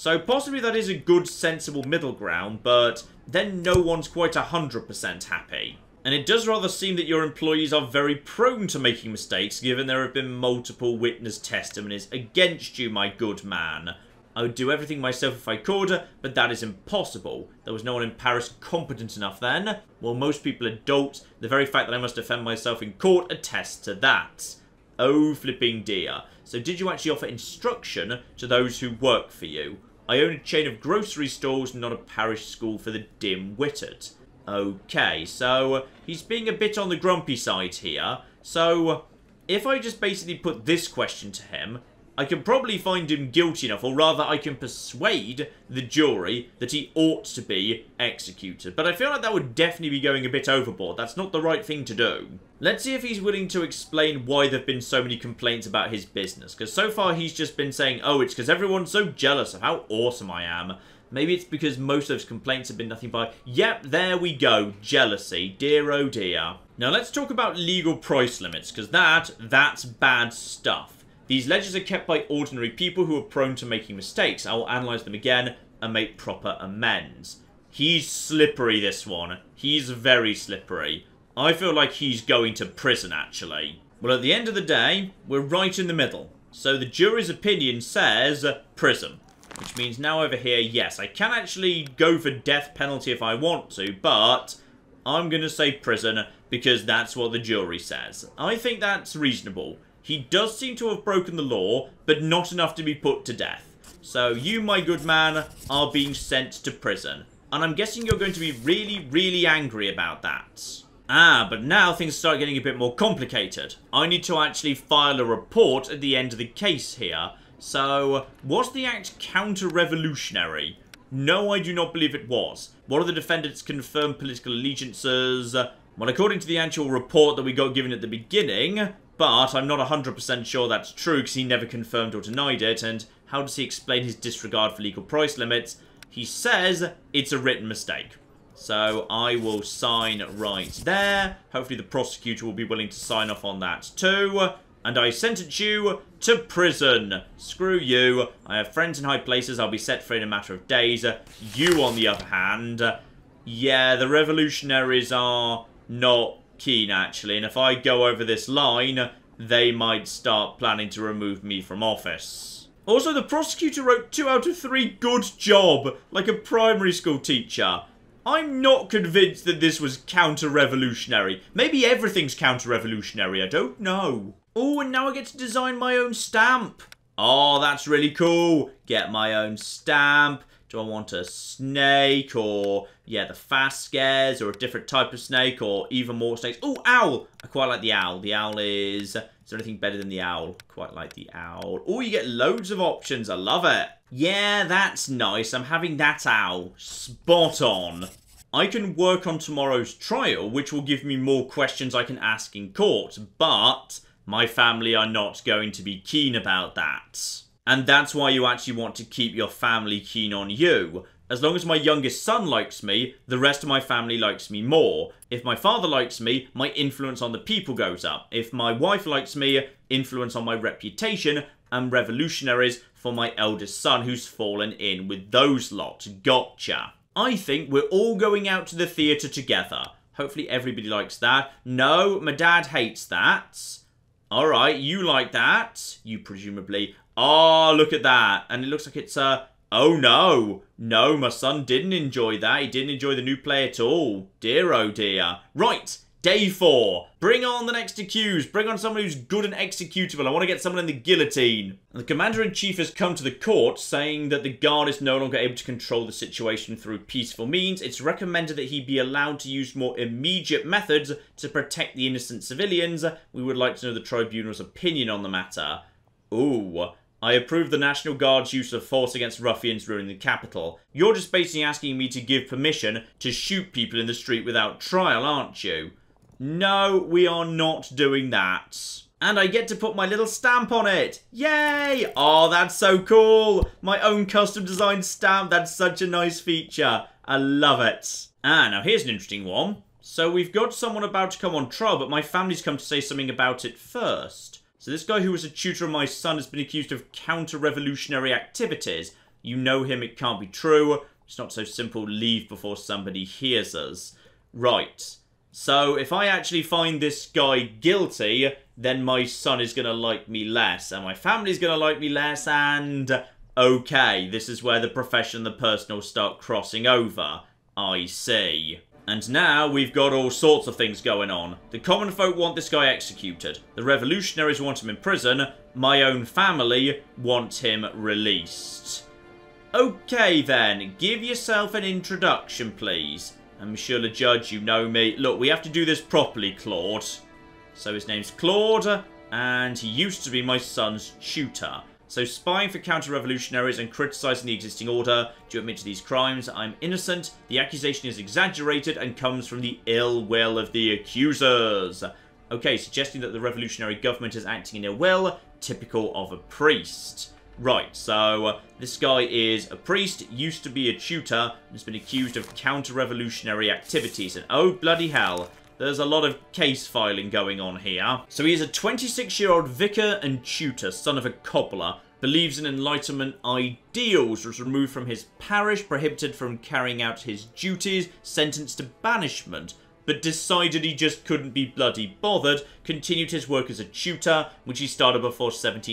So possibly that is a good, sensible middle ground, but then no one's quite 100% happy. And it does rather seem that your employees are very prone to making mistakes, given there have been multiple witness testimonies against you, my good man. I would do everything myself if I could, but that is impossible. There was no one in Paris competent enough then. Well, most people are dolts. The very fact that I must defend myself in court attests to that. Oh, flipping dear. So did you actually offer instruction to those who work for you? I own a chain of grocery stores, not a parish school for the dim-witted. Okay, so he's being a bit on the grumpy side here. So if I just basically put this question to him, I can probably find him guilty enough, or rather I can persuade the jury that he ought to be executed. But I feel like that would definitely be going a bit overboard. That's not the right thing to do. Let's see if he's willing to explain why there have been so many complaints about his business. Because so far he's just been saying, oh, it's because everyone's so jealous of how awesome I am. Maybe it's because most of those complaints have been nothing but, yep, there we go, jealousy, dear oh dear. Now let's talk about legal price limits, because that's bad stuff. These ledgers are kept by ordinary people who are prone to making mistakes. I will analyse them again and make proper amends. He's slippery, this one. He's very slippery. I feel like he's going to prison, actually. Well, at the end of the day, we're right in the middle. So the jury's opinion says prison. Which means now over here, yes, I can actually go for death penalty if I want to, but I'm going to say prison because that's what the jury says. I think that's reasonable. He does seem to have broken the law, but not enough to be put to death. So you, my good man, are being sent to prison. And I'm guessing you're going to be really, really angry about that. Ah, but now things start getting a bit more complicated. I need to actually file a report at the end of the case here. So, was the act counter-revolutionary? No, I do not believe it was. What are the defendants' confirmed political allegiances? Well, according to the actual report that we got given at the beginning, but I'm not 100% sure that's true because he never confirmed or denied it, and how does he explain his disregard for legal price limits? He says it's a written mistake. So I will sign right there. Hopefully the prosecutor will be willing to sign off on that too. And I sentence you to prison. Screw you. I have friends in high places. I'll be set free in a matter of days. You, on the other hand, yeah, the revolutionaries are not keen, actually. And if I go over this line, they might start planning to remove me from office. Also, the prosecutor wrote 2 out of 3 good job, like a primary school teacher. I'm not convinced that this was counter-revolutionary. Maybe everything's counter-revolutionary, I don't know. Oh, and now I get to design my own stamp. Oh, that's really cool. Get my own stamp. Do I want a snake or, yeah, the fast scares or a different type of snake or even more snakes? Oh, owl. I quite like the owl. The owl is there anything better than the owl? Quite like the owl. Oh, you get loads of options. I love it. Yeah, that's nice. I'm having that owl. Spot on. I can work on tomorrow's trial, which will give me more questions I can ask in court, but my family are not going to be keen about that. And that's why you actually want to keep your family keen on you. As long as my youngest son likes me, the rest of my family likes me more. If my father likes me, my influence on the people goes up. If my wife likes me, influence on my reputation, and revolutionaries for my eldest son who's fallen in with those lot. Gotcha. I think we're all going out to the theatre together. Hopefully everybody likes that. No, my dad hates that. Alright, you like that. You presumably. Oh, look at that. And it looks like it's oh no. No, my son didn't enjoy that. He didn't enjoy the new play at all. Dear oh dear. Right, day 4. Bring on the next accused. Bring on someone who's good and executable. I want to get someone in the guillotine. And the Commander-in-Chief has come to the court saying that the guard is no longer able to control the situation through peaceful means. It's recommended that he be allowed to use more immediate methods to protect the innocent civilians. We would like to know the tribunal's opinion on the matter. Ooh. I approve the National Guard's use of force against ruffians ruining the capital. You're just basically asking me to give permission to shoot people in the street without trial, aren't you? No, we are not doing that. And I get to put my little stamp on it. Yay! Oh, that's so cool. My own custom designed stamp. That's such a nice feature. I love it. Ah, now here's an interesting one. So we've got someone about to come on trial, but my family's come to say something about it first. So this guy who was a tutor of my son has been accused of counter-revolutionary activities. You know him, it can't be true. It's not so simple, leave before somebody hears us. Right. So, if I actually find this guy guilty, then my son is going to like me less, and my family's going to like me less, and... Okay, this is where the profession and the personal start crossing over. I see. And now we've got all sorts of things going on. The common folk want this guy executed. The revolutionaries want him in prison. My own family want him released. Okay then, give yourself an introduction please. And Monsieur le Judge, you know me. Look, we have to do this properly, Claude. So his name's Claude, and he used to be my son's tutor. So spying for counter-revolutionaries and criticising the existing order. Do you admit to these crimes? I'm innocent. The accusation is exaggerated and comes from the ill will of the accusers. Okay, suggesting that the revolutionary government is acting in ill will. Typical of a priest. Right, so this guy is a priest, used to be a tutor, and has been accused of counter-revolutionary activities. And oh, bloody hell. There's a lot of case filing going on here. So he is a 26-year-old vicar and tutor, son of a cobbler, believes in Enlightenment ideals, was removed from his parish, prohibited from carrying out his duties, sentenced to banishment, but decided he just couldn't be bloody bothered, continued his work as a tutor, which he started before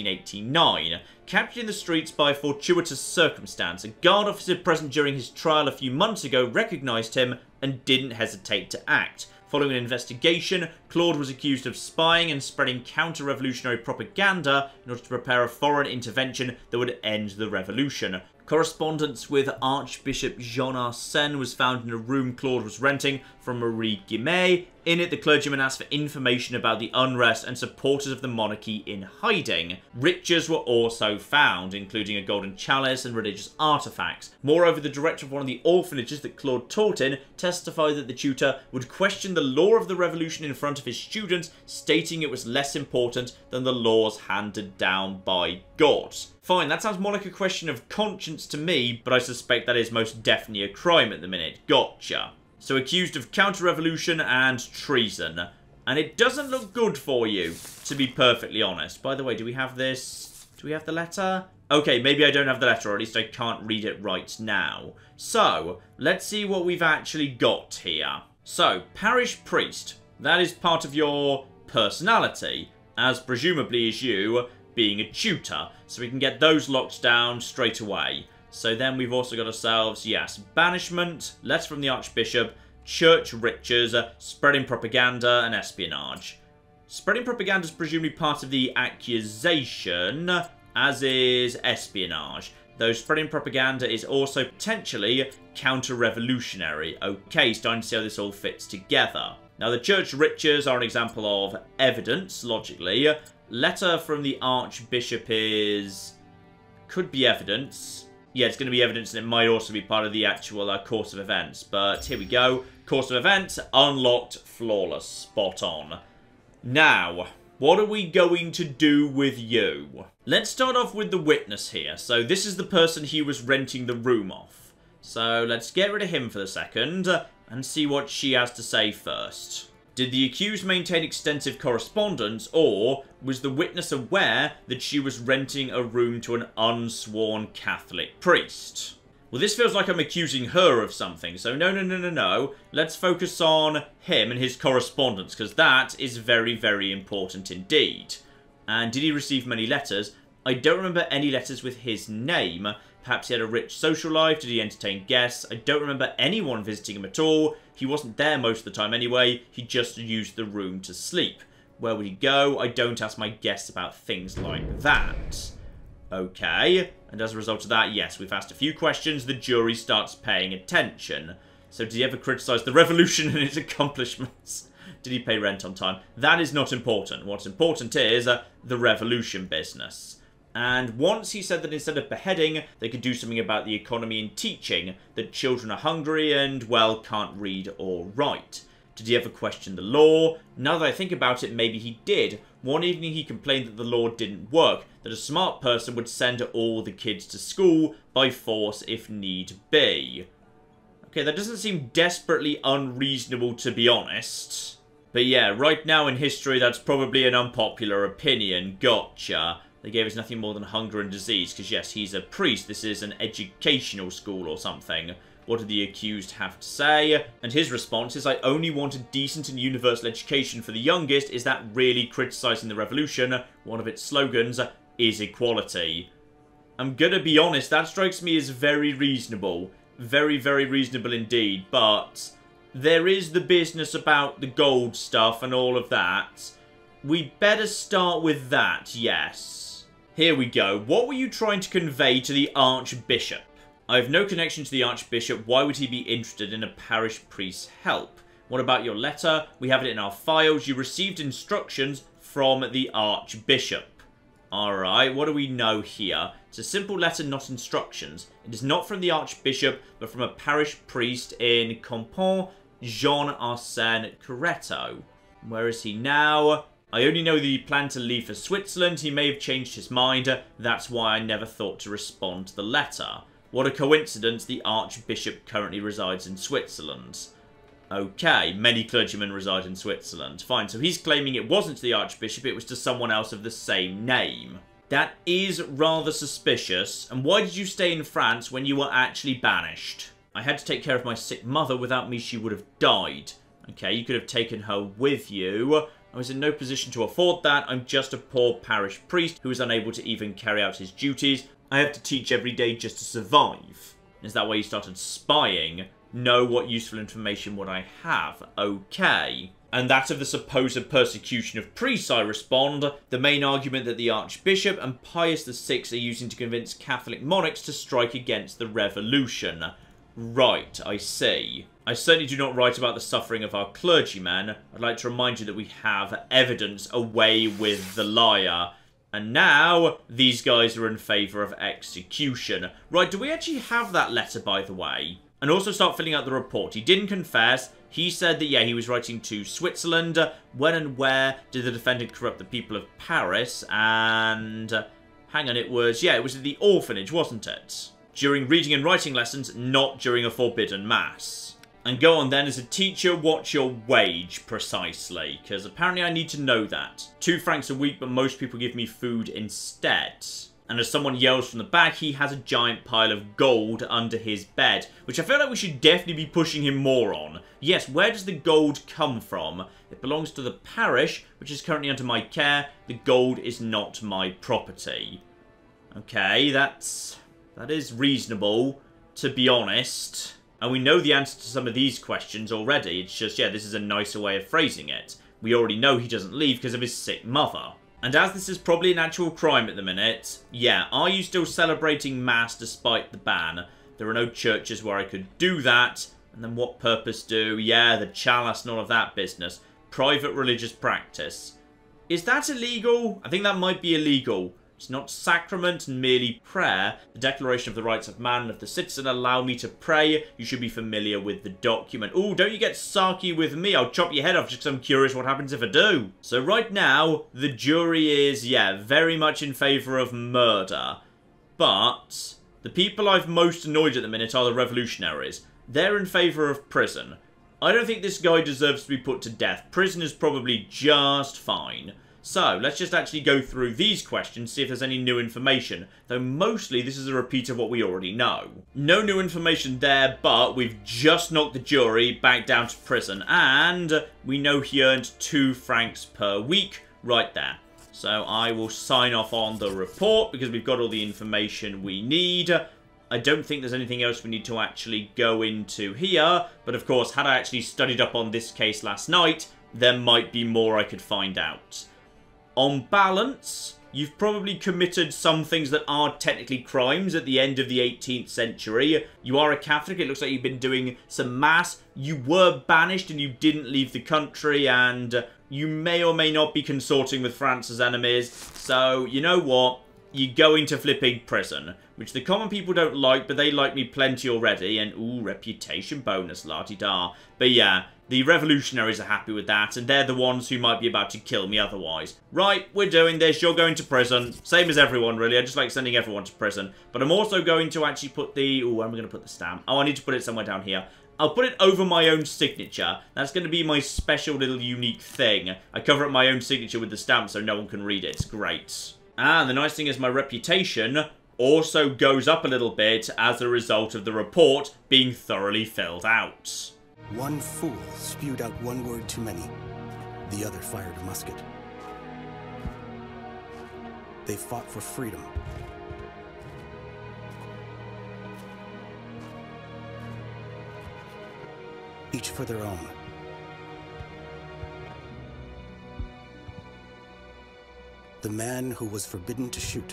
1789. Captured in the streets by fortuitous circumstance, a guard officer present during his trial a few months ago recognised him and didn't hesitate to act. Following an investigation, Claude was accused of spying and spreading counter-revolutionary propaganda in order to prepare a foreign intervention that would end the revolution. Correspondence with Archbishop Jean Arsène was found in a room Claude was renting from Marie Guimet. In it, the clergyman asked for information about the unrest and supporters of the monarchy in hiding. Riches were also found, including a golden chalice and religious artifacts. Moreover, the director of one of the orphanages that Claude taught in testified that the tutor would question the law of the revolution in front of his students, stating it was less important than the laws handed down by God. Fine, that sounds more like a question of conscience to me, but I suspect that is most definitely a crime at the minute. Gotcha. So accused of counter-revolution and treason. And it doesn't look good for you, to be perfectly honest. By the way, do we have this? Do we have the letter? Okay, maybe I don't have the letter, or at least I can't read it right now. So, let's see what we've actually got here. So, parish priest. That is part of your personality, as presumably is you being a tutor. So we can get those locked down straight away. So then we've also got ourselves, yes, banishment, letter from the Archbishop, church riches, spreading propaganda, and espionage. Spreading propaganda is presumably part of the accusation, as is espionage. Though spreading propaganda is also potentially counter-revolutionary. Okay, starting to see how this all fits together. Now, the church riches are an example of evidence, logically. Letter from the Archbishop is... could be evidence. Yeah, it's going to be evidence, and it might also be part of the actual course of events. But here we go. Course of events, unlocked, flawless, spot on. Now, what are we going to do with you? Let's start off with the witness here. So this is the person he was renting the room off. So let's get rid of him for the second and see what she has to say first. Did the accused maintain extensive correspondence, or was the witness aware that she was renting a room to an unsworn Catholic priest? Well, this feels like I'm accusing her of something, so no. Let's focus on him and his correspondence, because that is very, very important indeed. And did he receive many letters? I don't remember any letters with his name. Perhaps he had a rich social life. Did he entertain guests? I don't remember anyone visiting him at all. He wasn't there most of the time anyway. He just used the room to sleep. Where would he go? I don't ask my guests about things like that. Okay. And as a result of that, yes, we've asked a few questions. The jury starts paying attention. So did he ever criticize the revolution and its accomplishments? Did he pay rent on time? That is not important. What's important is the revolution business. And once he said that instead of beheading, they could do something about the economy and teaching, that children are hungry and, well, can't read or write. Did he ever question the law? Now that I think about it, maybe he did. One evening he complained that the law didn't work, that a smart person would send all the kids to school by force if need be. Okay, that doesn't seem desperately unreasonable, to be honest. But yeah, right now in history, that's probably an unpopular opinion. Gotcha. They gave us nothing more than hunger and disease, because yes, he's a priest. This is an educational school or something. What did the accused have to say? And his response is, I only want a decent and universal education for the youngest. Is that really criticising the revolution? One of its slogans is equality. I'm gonna be honest, that strikes me as very reasonable. Very, very reasonable indeed, but there is the business about the gold stuff and all of that. We'd better start with that, yes. Here we go. What were you trying to convey to the Archbishop? I have no connection to the Archbishop. Why would he be interested in a parish priest's help? What about your letter? We have it in our files. You received instructions from the Archbishop. Alright, what do we know here? It's a simple letter, not instructions. It is not from the Archbishop, but from a parish priest in Compon, Jean-Arsène Coretto. Where is he now? I only know that he planned to leave for Switzerland. He may have changed his mind. That's why I never thought to respond to the letter. What a coincidence, the Archbishop currently resides in Switzerland. Okay, many clergymen reside in Switzerland. Fine, so he's claiming it wasn't to the Archbishop, it was to someone else of the same name. That is rather suspicious. And why did you stay in France when you were actually banished? I had to take care of my sick mother. Without me, she would have died. Okay, you could have taken her with you. I was in no position to afford that. I'm just a poor parish priest who is unable to even carry out his duties. I have to teach every day just to survive. Is that why you started spying? No, what useful information would I have? Okay. And that of the supposed persecution of priests, I respond. The main argument that the Archbishop and Pius VI are using to convince Catholic monarchs to strike against the revolution. Right, I see. I certainly do not write about the suffering of our clergymen. I'd like to remind you that we have evidence. Away with the liar. And now, these guys are in favour of execution. Right, do we actually have that letter, by the way? And also start filling out the report. He didn't confess. He said that, yeah, he was writing to Switzerland. When and where did the defendant corrupt the people of Paris? And hang on, it was at the orphanage, wasn't it? During reading and writing lessons, not during a forbidden mass. And go on then, as a teacher, what's your wage, precisely? Because apparently I need to know that. 2 francs a week, but most people give me food instead. And as someone yells from the back, he has a giant pile of gold under his bed. Which I feel like we should definitely be pushing him more on. Yes, where does the gold come from? It belongs to the parish, which is currently under my care. The gold is not my property. Okay, that is reasonable, to be honest. And we know the answer to some of these questions already. It's just, yeah, this is a nicer way of phrasing it. We already know he doesn't leave because of his sick mother. And as this is probably an actual crime at the minute, yeah, are you still celebrating Mass despite the ban? There are no churches where I could do that. And then what purpose do? Yeah, the chalice and all of that business. Private religious practice. Is that illegal? I think that might be illegal. It's not sacrament and merely prayer. The Declaration of the Rights of Man and of the Citizen allow me to pray. You should be familiar with the document. Ooh, don't you get sarky with me. I'll chop your head off just because I'm curious what happens if I do. So right now, the jury is, yeah, very much in favour of murder. But the people I've most annoyed at the minute are the revolutionaries. They're in favour of prison. I don't think this guy deserves to be put to death. Prison is probably just fine. So, let's just actually go through these questions, see if there's any new information. Though mostly this is a repeat of what we already know. No new information there, but we've just knocked the jury back down to prison. And we know he earned 2 francs per week right there. So I will sign off on the report because we've got all the information we need. I don't think there's anything else we need to actually go into here. But of course, had I actually studied up on this case last night, there might be more I could find out. On balance, you've probably committed some things that are technically crimes at the end of the 18th century. You are a Catholic. It looks like you've been doing some Mass. You were banished and you didn't leave the country. And you may or may not be consorting with France's enemies. So, you know what? You go into flipping prison. Which the common people don't like, but they like me plenty already. And, ooh, reputation bonus, la-di-da. But yeah, the revolutionaries are happy with that, and they're the ones who might be about to kill me otherwise. Right, we're doing this, you're going to prison. Same as everyone, really. I just like sending everyone to prison. But I'm also going to actually put the... Ooh, where am I going to put the stamp? Oh, I need to put it somewhere down here. I'll put it over my own signature. That's going to be my special little unique thing. I cover up my own signature with the stamp so no one can read it. It's great. And the nice thing is my reputation also goes up a little bit as a result of the report being thoroughly filled out. One fool spewed out one word too many. The other fired a musket. They fought for freedom. Each for their own. The man who was forbidden to shoot.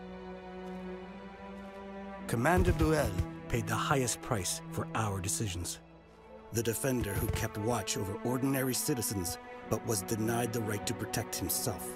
Commander Buell paid the highest price for our decisions. The defender who kept watch over ordinary citizens, but was denied the right to protect himself.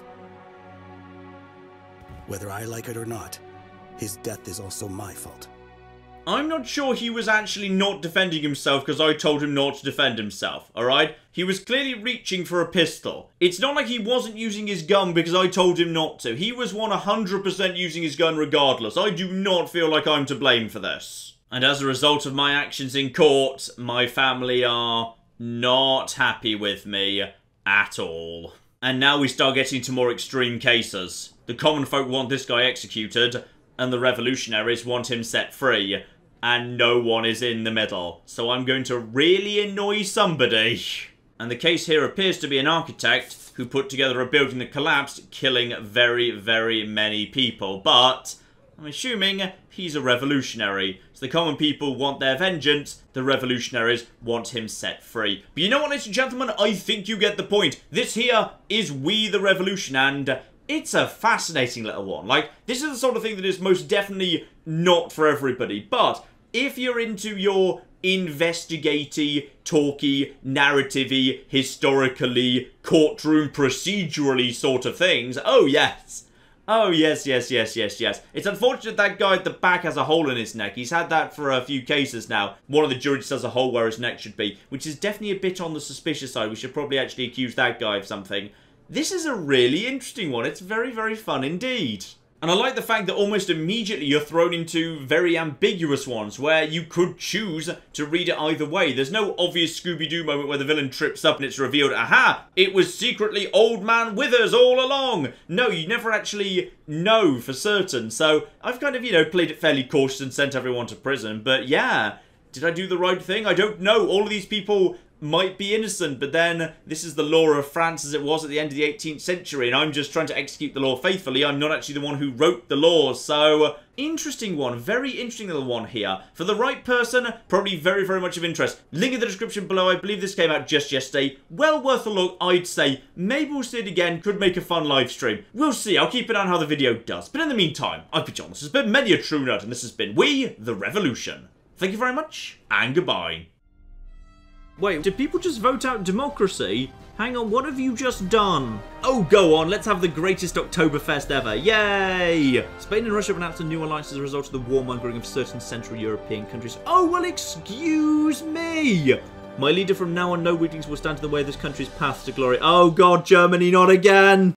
Whether I like it or not, his death is also my fault. I'm not sure he was actually not defending himself because I told him not to defend himself, alright? He was clearly reaching for a pistol. It's not like he wasn't using his gun because I told him not to. He was 100% using his gun regardless. I do not feel like I'm to blame for this. And as a result of my actions in court, my family are not happy with me at all. And now we start getting to more extreme cases. The common folk want this guy executed, and the revolutionaries want him set free, and no one is in the middle. So I'm going to really annoy somebody. And the case here appears to be an architect who put together a building that collapsed, killing very, very many people. But I'm assuming he's a revolutionary. So the common people want their vengeance, the revolutionaries want him set free. But you know what, ladies and gentlemen, I think you get the point. This here is We the Revolution, and it's a fascinating little one. Like, this is the sort of thing that is most definitely not for everybody. But if you're into your investigaty, talky, narrativey, historically, courtroom procedurally sort of things, oh yes. Oh yes, yes, yes, yes, yes. It's unfortunate that guy at the back has a hole in his neck. He's had that for a few cases now. One of the juries has a hole where his neck should be, which is definitely a bit on the suspicious side. We should probably actually accuse that guy of something. This is a really interesting one. It's very, very fun indeed. And I like the fact that almost immediately you're thrown into very ambiguous ones where you could choose to read it either way. There's no obvious Scooby-Doo moment where the villain trips up and it's revealed, aha, it was secretly Old Man Withers all along. No, you never actually know for certain. So I've kind of, you know, played it fairly cautious and sent everyone to prison. But yeah, did I do the right thing? I don't know. All of these people might be innocent, but then this is the law of France as it was at the end of the 18th century, and I'm just trying to execute the law faithfully. I'm not actually the one who wrote the laws, so interesting one, very interesting little one here. For the right person, probably very, very much of interest. Link in the description below. I believe this came out just yesterday. Well worth a look, I'd say. Maybe we'll see it again. Could make a fun live stream. We'll see. I'll keep an eye on how the video does. But in the meantime, I've been John. This has been many a true nerd, and this has been We, the Revolution. Thank you very much, and goodbye. Wait, did people just vote out democracy? Hang on, what have you just done? Oh, go on, let's have the greatest Oktoberfest ever. Yay! Spain and Russia have announced a new alliance as a result of the warmongering of certain Central European countries. Oh, well, excuse me! My leader from now on, no weaklings will stand in the way of this country's path to glory. Oh, God, Germany, not again!